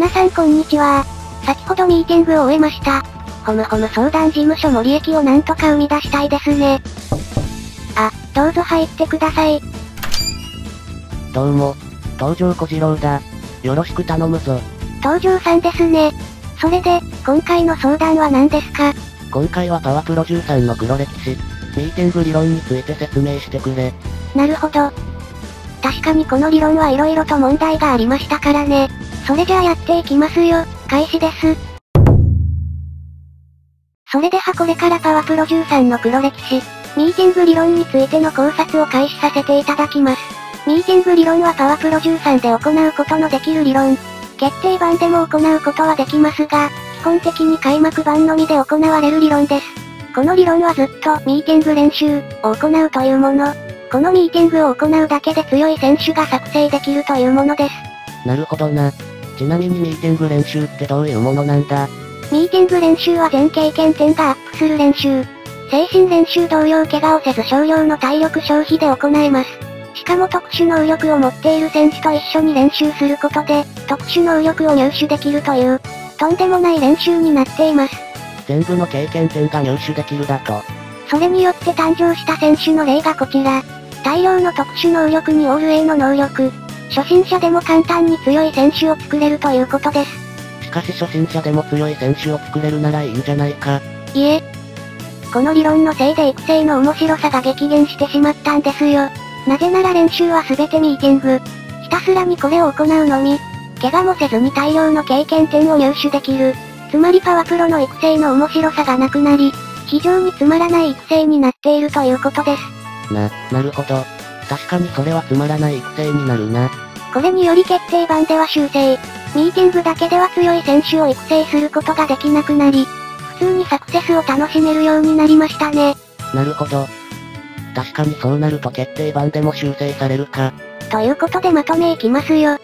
皆さんこんにちは。先ほどミーティングを終えました。相談事務所の利益をなんとか生み出したいですね。あ、どうぞ入ってください。 どうも、東條小次郎だ。よろしく頼むぞ。 東條さんですね。それで、今回の相談は何ですか？ 今回はパワプロ13の黒歴史、ミーティング理論について説明してくれ。 なるほど。確かにこの理論は色々と問題がありましたからね。それじゃあやっていきますよ。開始です。それではこれからパワプロ13の黒歴史、ミーティング理論についての考察を開始させていただきます。ミーティング理論はパワプロ13で行うことのできる理論。決定版でも行うことはできますが、基本的に開幕版のみで行われる理論です。この理論はずっとミーティング練習を行うというもの。このミーティングを行うだけで強い選手が作成できるというものです。 なるほどな。ちなみにミーティング練習ってどういうものなんだ？ ミーティング練習は全経験点がアップする練習。精神練習同様怪我をせず少量の体力消費で行えます。しかも特殊能力を持っている選手と一緒に練習することで、特殊能力を入手できるという、とんでもない練習になっています。 全部の経験点が入手できるだと。 それによって誕生した選手の例がこちら。大量の特殊能力にオール A の能力。初心者でも簡単に強い選手を作れるということです。 しかし初心者でも強い選手を作れるならいいんじゃないか。 いえ。この理論のせいで育成の面白さが激減してしまったんですよ。なぜなら練習は全てミーティング。ひたすらにこれを行うのみ。怪我もせずに大量の経験点を入手できる。つまりパワプロの育成の面白さがなくなり、非常につまらない育成になっているということです。 なるほど。確かにそれはつまらない育成になるな。 これにより決定版では修正。ミーティングだけでは強い選手を育成することができなくなり、普通にサクセスを楽しめるようになりましたね。 なるほど。確かにそうなると決定版でも修正されるか。 ということでまとめいきますよ。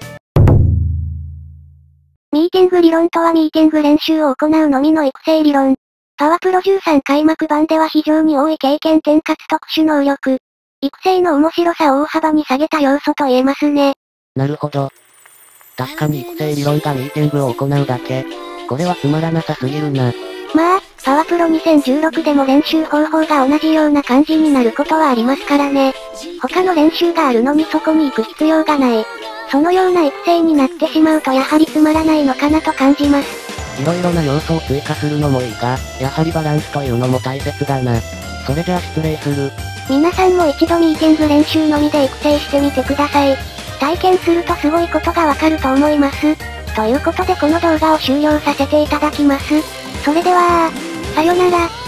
ミーティング理論とはミーティング練習を行うのみの育成理論。パワプロ13開幕版では非常に多い経験点かつ特殊能力。育成の面白さを大幅に下げた要素と言えますね。 なるほど。確かに育成理論がミーティングを行うだけ。これはつまらなさすぎるな。 まあ、パワプロ2016でも練習方法が同じような感じになることはありますからね。他の練習があるのにそこに行く必要がない。そのような育成になってしまうとやはりつまらないのかなと感じます。 いろいろな要素を追加するのもいいが、やはりバランスというのも大切だな。それじゃあ失礼する。 皆さんも一度ミーティング練習のみで育成してみてください。体験するとすごいことがわかると思います。ということでこの動画を終了させていただきます。それでは、さよなら。